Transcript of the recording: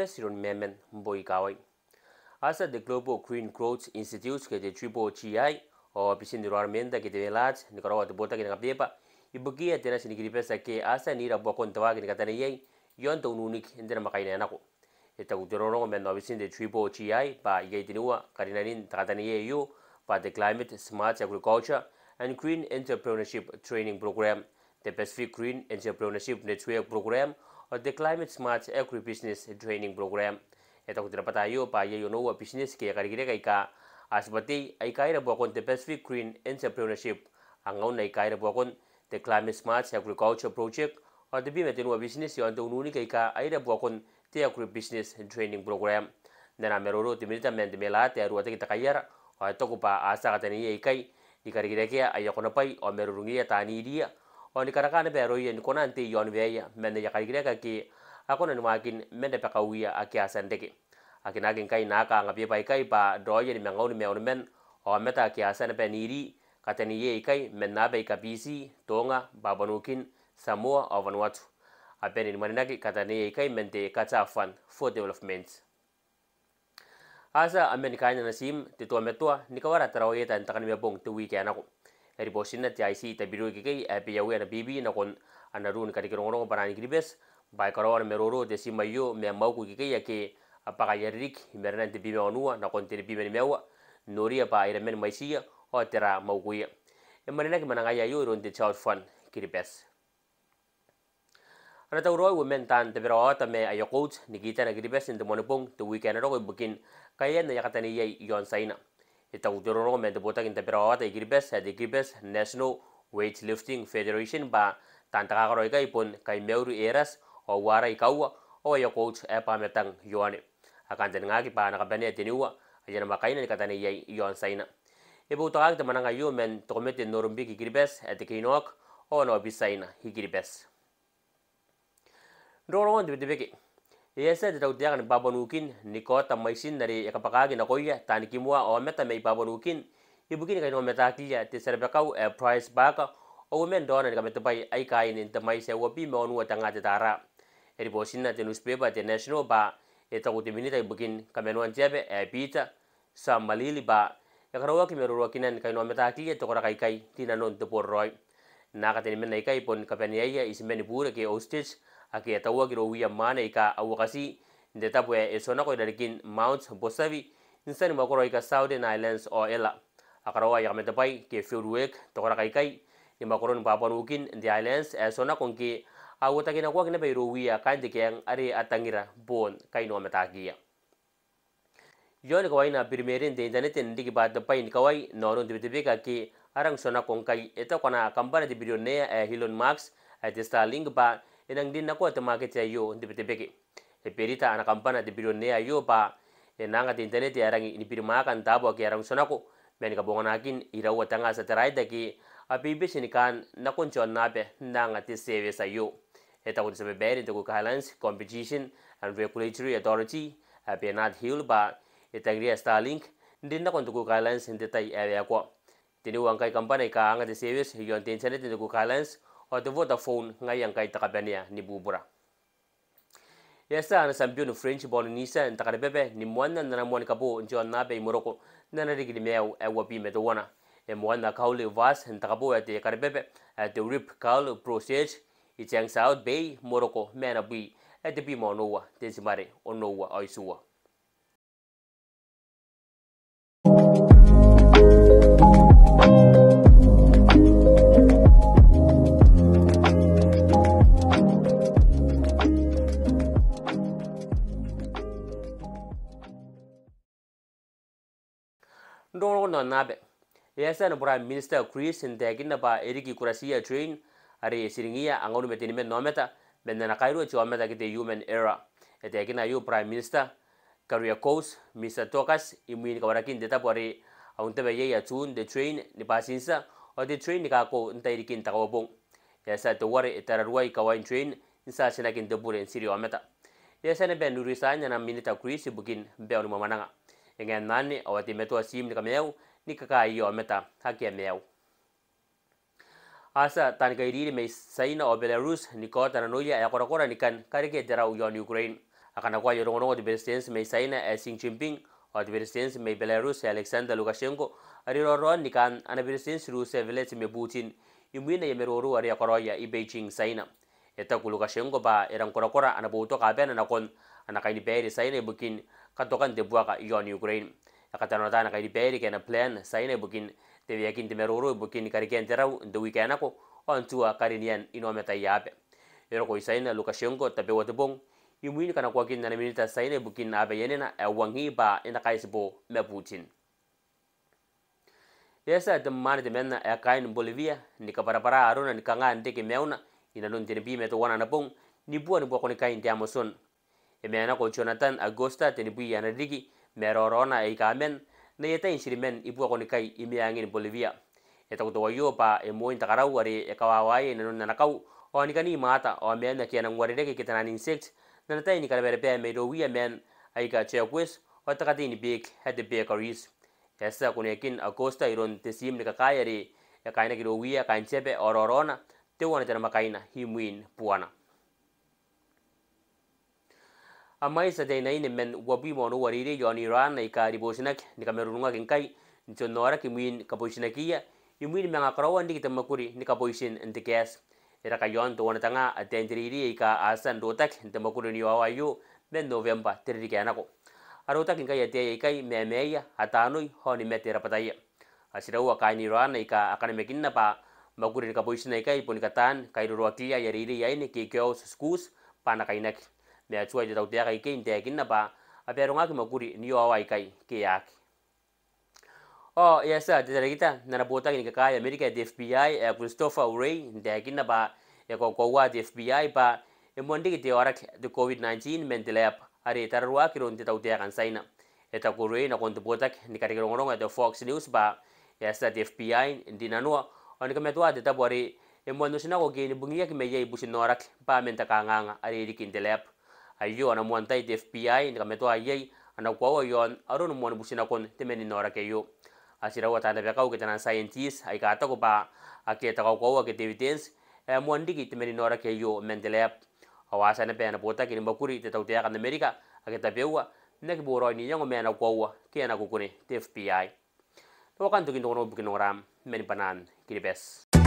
Kiribati iron memen mboi kawai. Asa the Global Green Growth Institute ke de triple GI o pisin di ruar menda ke de velat ni karawa de bota ke na pepa ibuki atena sini Kiribati ke asa ni ra bokon tawa ke katane yei yon to unik indena makaina nako. Eta Rongorongo men no pisin de triple GI ba yei tinua karinanin takatane yei yo ba the Climate Smart Agriculture and Green Entrepreneurship Training Program, the Pacific Green Entrepreneurship Network Program or the Climate Smart Agribusiness Training Program. Eta kutira patayo pa ye yono wa business ke karigire kai ka asbati ai kai ra bokon the Pacific Green Entrepreneurship angaun ai kai ra bokon the Climate Smart Agriculture Project or the bimetin wa business yon to nuni kai ka ai ra bokon the Agribusiness Training Program. Dana meroro te milita men de melate aru te takayara o to pa asa katani ai kai di karigire ke ai yakona pai o merurungi tani dia o ni karakana bero ye ni konante yon veya men ya karigire ka ki akona numakin mende pakawia aki asandeke akinagin kai naka ngapi pai kai pa doye ni mengauni men o meta aki asane peniri katani ye kai menna bai kapisi tonga babanukin Samoa o Vanuatu apeni ni maninaki katani ye kai mente kacha fund for development asa amerika na sim tito metua ni kawara tarawe tan takani mebong tu weekend ako eri bosina ti IC tabiru kai api yawe na bibi na kon anarun kadikirongorong parani Kiribati by Karawan Meroro, the Simayo, Memauku Kayake, a Pagayarik, Merante Bimeonua, Nakonti Bimewa, Noria by Remen Maisia, or Terra Mauguia. And Manak Manangaya on the child fund, Kiribati. Another roy women tan the Verota me a coach, Nikita and Kiribati in the Monopong, the weekend at all booking Kayan Yakatani Yon Saina. It out the Rome and the Botak in the Verota, Kiribati at the Kiribati National Weightlifting Federation by Tantagaroy Kaipon, Kaimeuru Eras. O wara ikawa o ya coach e pametang yoane akan ngaki pa nakabane tiniwa ayana makaina ni katani yai yon saina e butag de mananga yo men tomete norumbi ki Kiribati at kinok o no bisaina hi Kiribati Rongorongo de beke yesa de tawdiagan babanukin nikota maisin nari yakapakagi na koya tani kimwa o meta mai babanukin ibukin kaino metakia te serbakau e price baka o men dona ni kamete bai ai kain in tamai se wapi me onu tanga de tara eri bosina te newspaper te national ba eta ko diminita ibukin kamenuan jebe e pita sam malili ba yakarawa ki meruro kinan kaino metakia to kora kai kai tinanon te porroi naka te men kai pon kapenia ismeni pure ke hostage aki atawa ki rowiya mane ka awakasi de tabwe esona ko darikin Mount Bosavi insani makoro ka Southern Islands o ela akarawa yakamete pai ke fieldwork to kora kai kai ni makoron babanukin the islands esona konki awota kina kwa kina bayro wiya kandi keng ari atangira bon kaino metagia yon kawai na primerin de internet ndiki bad pai ni kawai noron de ka ki arang sona konkai eta kona kampana de billionaire Elon Musk at Starlink ba enang din nako at market yo de ke e perita ana kampana de billionaire yo ba enanga de internet arang ni pirma kan tabo ke arang sona ko men ka bonganakin irawa tanga sa terai daki apibe sinikan nakonchon nabe nanga ti save sayo eta ko sabe bere to Highlands Competition and Regulatory Authority apenat hill ba etagria Starlink din na kon to Highlands in detai area ko tini wangkai kampane ka anga ti save yon internet to Highlands o to Vodafone ngayang kai takabania ni bubura yesa na sampion French Bolonisa en takarbebe ni mwana na mwana kapo njon nabe Morocco na rigi meu e wapi metona e mwana kaule vas en takabo ate karbebe at the rip call process ichang South Bay Morocco menabi at the bimonoa desimare onoa oisua Rongorongo nabe yesa na Prime Minister Chris ndegina ba eriki kurasia train ari siringia angonu metini men nometa benda kairu chometa kite human era etegina yu Prime Minister career coach Mr Tokas imuin kawarakin deta pore aunte be ya tun the train ni pasinsa o the train ni kako ntairikin takobong yesa to ware etararwai kawain train insa sinakin debure siri ometa yesa ne ben nurisanya na Minister Chris bukin beonu mamananga engen nani awati meto sim ni kameu ni kakai yo meta hakia meu asa tankairi me saina o Belarus ni kota na noya ya korakora ni kan karike jarau yon Ukraine akana kwa Rongorongo de presidents may saina Xi Jinping o de presidents may Belarus Alexander Lukashenko ari roron nikan ana presidents Russia Vladimir Putin imwina yemeroru ari akoroya i Beijing saina eta ku Lukashenko ba erang korakora ana boto ka bena na kon ana kaini beri saina bukin katokan de buaka yon Ukraine akatano ta na kaini beri kena plan saina bukin te yakin de meroru bukin kariken terau de weekend ako on tua karinian inometa yabe ero ko saina Lukashenko tabe watbong imwini kana kwa kin na minita saina bukin abe yenena wangi ba ina kaisbo me Putin yesa de man de menna kain Bolivia ni kapara aruna ni kanga ndeke meuna ina non tenibi meto wana na pong ni bua ni bua ni kain de Amazon emena ko Jonathan Agosta tenibi yana digi merorona e kamen na yeta insirimen ibu ko ni kai imiangin Bolivia eta ko wayo pa emoin takarau ari ekawawai na non nakau o ni kani mata o mena kiana ngwari deke kitana insect na natai ni kalabere pe me do wi men ai ka chekwes o takati ni big had the bakeries esa kunekin Acosta iron tesim ni kakayari ya kaina kiro wia kain chebe ororona te wana tena makaina himwin puana amai sa dei nai men wabi mono wariri yon Iran ai ka ribosinak ni kamerunga kinkai nchonora kimwin kaboisinakia imwin menga krawan di kitamakuri ni kaboisin ntikes era kayon to wana tanga atendriri ai ka asan dotak ntamakuri ni wawayu men November tiririkanako arota kinkai ate kai memeya atanui honi metera pataya asirawa kaini Iran ai ka akane mekinna pa maguri ka boisina kai ponikatan kai rotia yariri yaini ki kyos skus pana kainak me achua de tautia kai kinte kinna pa aperonga ki maguri ni awai kai kiyak o yesa de regita nana bota ni kai America de FBI Christopher Wray de kinna pa e ko wa de FBI pa e mondi ki orak de COVID-19 mentelap ari tarwa kiron te tautia kan saina eta kurei na kontu botak ni kari Rongorongo de Fox News ba yasa de FBI dinanua oni kametwa de tabori e mondo sina ko geni bungia ki meye businorak pa menta kanganga ari dikintelap ayo ana montai de FBI ni kametwa yei ana kwa yon aron mon busina kon temeni norak yo asira wata na bekau ke tanan scientist ai ka ta ko ba aketa ko ke evidence e mondi ki temeni norak yo mentelap awasa na pena bota kini bakuri te tautea kan Amerika aketa bewa nek boro ni yango mena kwa kiana kukune te FBI to kan to kin no bukin ram meni panan kiribes